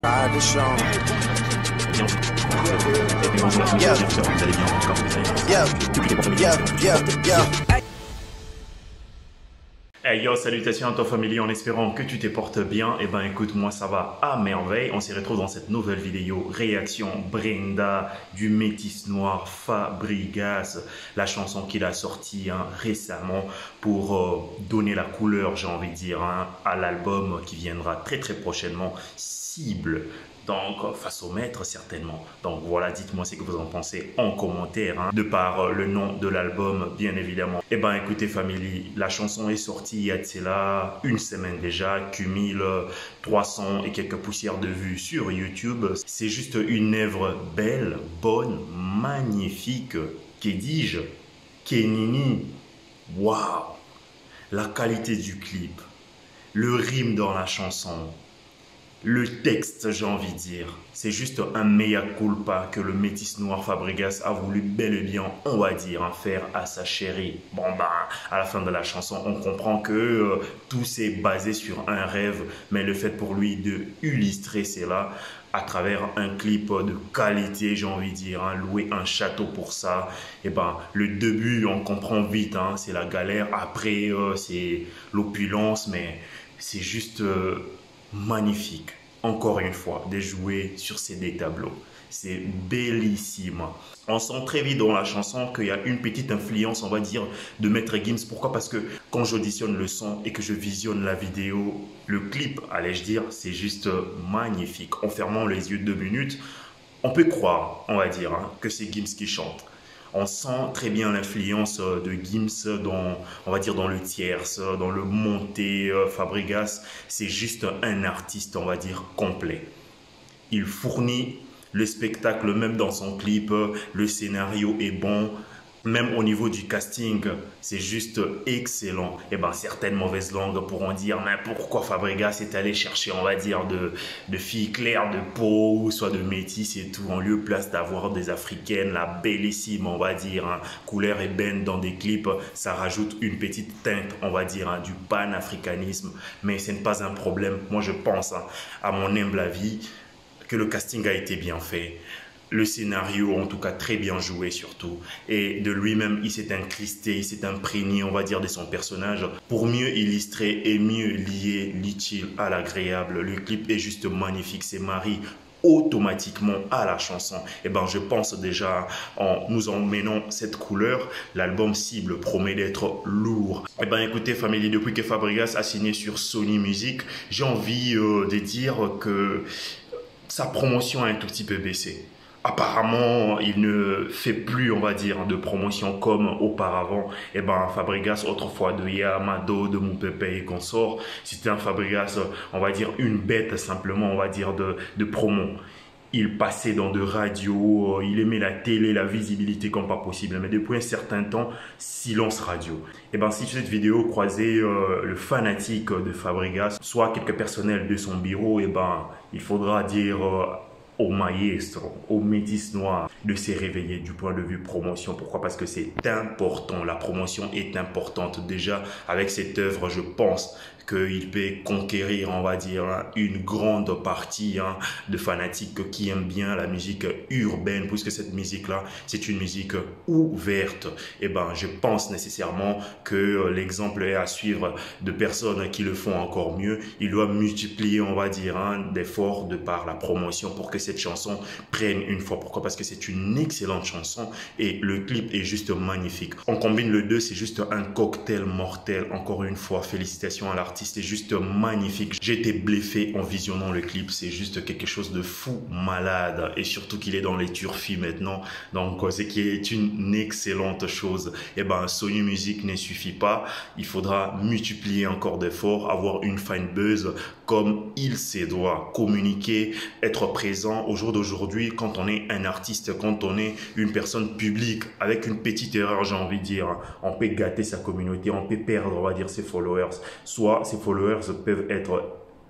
Hey yo, salutations à toi famille, en espérant que tu te portes bien. Eh ben écoute, moi ça va à merveille. On se retrouve dans cette nouvelle vidéo réaction Brenda du Métis Noir Fabregas, la chanson qu'il a sortie récemment pour donner la couleur, j'ai envie de dire, à l'album qui viendra très prochainement, Cible. Donc, face au maître, certainement. Donc, voilà, dites-moi ce que vous en pensez en commentaire, de par le nom de l'album, bien évidemment. Eh ben, écoutez, famille, la chanson est sortie il y a de cela une semaine déjà, cumule 300 et quelques poussières de vues sur YouTube. C'est juste une œuvre belle, bonne, magnifique, que dis-je, Kenini. Waouh! La qualité du clip, le rime dans la chanson, le texte, j'ai envie de dire, c'est juste un mea culpa que le Métis Noir Fabregas a voulu bel et bien, on va dire, faire à sa chérie. Bon ben, à la fin de la chanson, on comprend que tout s'est basé sur un rêve, mais le fait pour lui de illustrer cela à travers un clip de qualité, j'ai envie de dire, louer un château pour ça, et ben le début, on comprend vite, c'est la galère, après c'est l'opulence, mais c'est juste magnifique. Encore une fois, de jouer sur ces deux tableaux. C'est bellissime. On sent très vite dans la chanson qu'il y a une petite influence, on va dire, de Maître Gims. Pourquoi? Parce que quand j'auditionne le son et que je visionne la vidéo, le clip, allais-je dire, c'est juste magnifique. En fermant les yeux 2 minutes, on peut croire, on va dire, que c'est Gims qui chante. On sent très bien l'influence de Gims dans, on va dire, dans le tierce, dans le monté Fabregas. C'est juste un artiste, on va dire, complet. Il fournit le spectacle même dans son clip. Le scénario est bon. Même au niveau du casting, c'est juste excellent. Et ben, certaines mauvaises langues pourront dire, mais pourquoi Fabregas est allé chercher, on va dire, de filles claires de peau, ou soit de métis et tout, en lieu place d'avoir des africaines, la bellissime, on va dire, couleur ébène dans des clips, ça rajoute une petite teinte, on va dire, du panafricanisme. Mais ce n'est pas un problème. Moi, je pense, à mon humble avis, que le casting a été bien fait. Le scénario, en tout cas, très bien joué surtout. Et de lui-même, il s'est incrusté, il s'est imprégné, on va dire, de son personnage pour mieux illustrer et mieux lier l'utile à l'agréable. Le clip est juste magnifique, c'est marie automatiquement à la chanson. Et ben, je pense déjà, en nous emmenant cette couleur, l'album Cible promet d'être lourd. Et ben, écoutez, famille, depuis que Fabregas a signé sur Sony Music, j'ai envie de dire que sa promotion a un tout petit peu baissé. Apparemment, il ne fait plus, on va dire, de promotion comme auparavant. Et ben, Fabregas, autrefois de Yamado, de Moupepe et consorts, c'était un Fabregas, on va dire, une bête simplement, on va dire, de promo. Il passait dans de radios, il aimait la télé, la visibilité comme pas possible. Mais depuis un certain temps, silence radio. Et ben, si cette vidéo croisait le fanatique de Fabregas, soit quelques personnels de son bureau, et ben, il faudra dire au maestro, au Métis Noir, de se réveiller du point de vue promotion. Pourquoi? Parce que c'est important. La promotion est importante. Déjà, avec cette œuvre, je pense qu'il peut conquérir, on va dire, une grande partie de fanatiques qui aiment bien la musique urbaine, puisque cette musique-là, c'est une musique ouverte. Et ben, je pense nécessairement que l'exemple est à suivre de personnes qui le font encore mieux. Il doit multiplier, on va dire, d'efforts de par la promotion pour que cette chanson prenne une fois. Pourquoi? Parce que c'est une excellente chanson et le clip est juste magnifique. On combine le deux, c'est juste un cocktail mortel. Encore une fois, félicitations à l'artiste. C'est juste magnifique. J'ai été bluffé en visionnant le clip. C'est juste quelque chose de fou, malade. Et surtout qu'il est dans les turfis maintenant. Donc, ce qui est une excellente chose. Et ben, Sony Music ne suffit pas. Il faudra multiplier encore d'efforts, avoir une fan buzz comme il se doit. Communiquer, être présent au jour d'aujourd'hui quand on est un artiste, quand on est une personne publique. Avec une petite erreur, j'ai envie de dire, on peut gâter sa communauté, on peut perdre, on va dire, ses followers. Soit ses followers peuvent être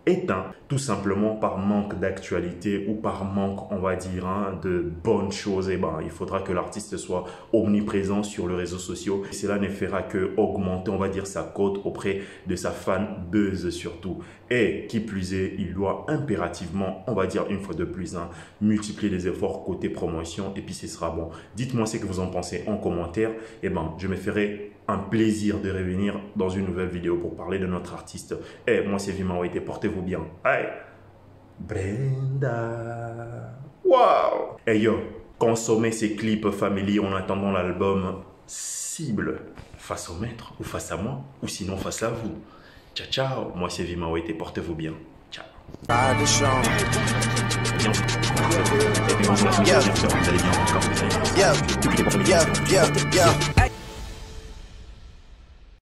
éteint, tout simplement par manque d'actualité ou par manque, on va dire, de bonnes choses. Et ben, il faudra que l'artiste soit omniprésent sur les réseaux sociaux. Et cela ne fera que augmenter, on va dire, sa cote auprès de sa fanbase surtout. Et qui plus est, il doit impérativement, on va dire une fois de plus, multiplier les efforts côté promotion et puis ce sera bon. Dites-moi ce que vous en pensez en commentaire. Et ben, je me ferai un plaisir de revenir dans une nouvelle vidéo pour parler de notre artiste. Et moi, c'est Vima Waite. Portez-vous bien. Hey, Brenda. Waouh. Et yo, consommez ces clips family en attendant l'album Cible. Face au maître ou face à moi ou sinon face à vous. Ciao, ciao. Moi, c'est Vima Waite. Portez-vous bien. Ciao. Yeah.